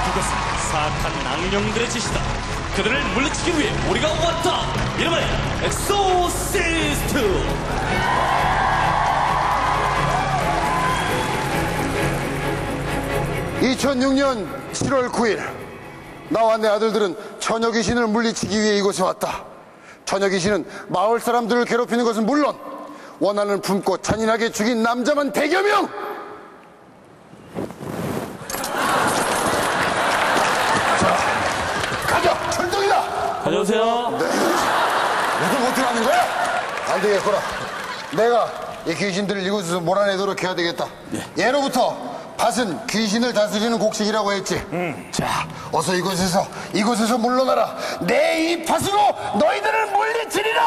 그것은 사악한 악령들의 짓이다. 그들을 물리치기 위해 우리가 왔다. 이름하여 엑소시스트. 2006년 7월 9일 나와 내 아들들은 처녀 귀신을 물리치기 위해 이곳에 왔다. 처녀 귀신은 마을 사람들을 괴롭히는 것은 물론 원한을 품고 잔인하게 죽인 남자만 100여 명! 자, 가자! 출동이다! 안녕하세요. 네. 이거 못 들어가는 거야? 안 되겠구나. 내가 이 귀신들을 이곳에서 몰아내도록 해야 되겠다. 예로부터 밭은 귀신을 다스리는 곡식이라고 했지. 자, 어서 이곳에서 물러나라. 내 이 밭으로 너희들을 물리치리라.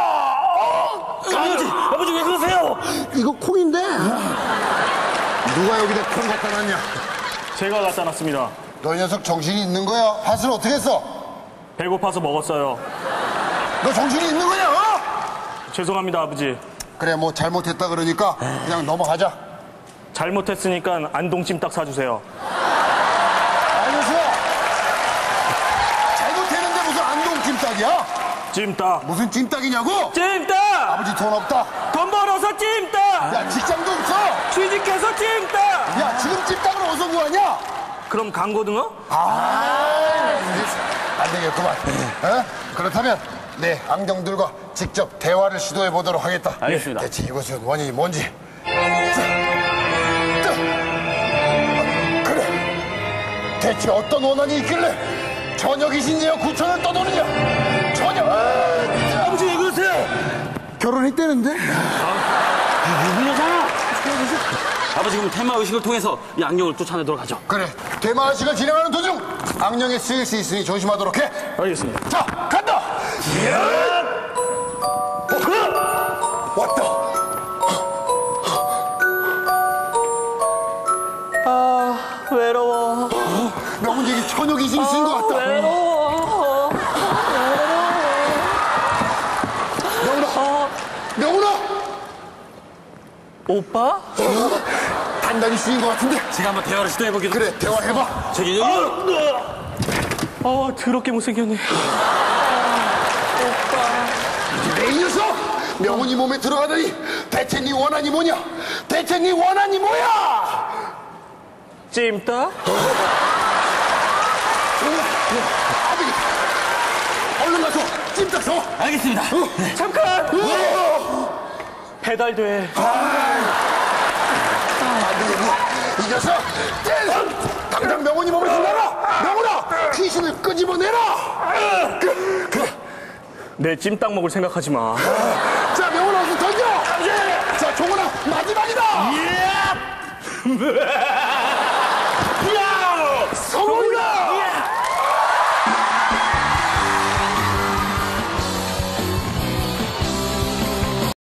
아버지 왜 그러세요? 이거 콩인데. 누가 여기다 콩 갖다 놨냐? 제가 갖다 놨습니다. 너 녀석 정신이 있는 거야? 밭을 어떻게 했어? 배고파서 먹었어요. 너 정신이 있는 거냐? 어? 죄송합니다, 아버지. 그래, 뭐 잘못했다 그러니까 그냥 넘어가자. 잘못했으니까 안동찜닭 사주세요. 알겠어. 잘못했는데 무슨 안동찜닭이야? 찜닭. 무슨 찜닭이냐고? 찜닭! 아버지 돈 없다. 돈 벌어서 찜닭! 야, 직장도 없어. 취직해서 찜닭! 야, 지금 찜닭을 어디서 구하냐? 그럼 강고등어? 안 되겠구만. 어? 그렇다면 내 악령들과 직접 대화를 시도해 보도록 하겠다. 알겠습니다. 대체 이것은 원인이 뭔지. 그래. 대체 어떤 원한이 있길래 처녀 귀신이여 구천을 떠도느냐? 처녀. 아버지 왜 그러세요? 결혼했다는데? 물려잖아. 아버지 그럼 테마 의식을 통해서 이 악령을 쫓아내도록 하죠. 그래. 대마의식을 진행하는 도중 악령에 쓰일 수 있으니 조심하도록 해. 알겠습니다. 자, 간다! 왔다! 외로워. 명훈이 처녀 귀신이 쓴 것 같다. 외로워. 명훈아! 오빠? 단단히 쓰인 것 같은데? 제가 한번 대화를 시도해보겠습니다. 그래, 대화해봐. 저기 더럽게 못생겼네. 내 녀석! 명훈이 몸에 들어가다니 대체 네 원한이 뭐냐? 대체 네 원한이 뭐야? 찜닭? 아버지, 얼른 가서 찜닭 줘. 알겠습니다. 잠깐! 배달돼. 안 되겠네. 이 녀석! 당장 명훈이 몸을 지나라! 명훈아! 귀신을 끄집어내라! 그래. 내 찜닭 먹을 생각하지 마. 자, 명훈아, 어서 던져! 자, 종훈아, 마지막이다!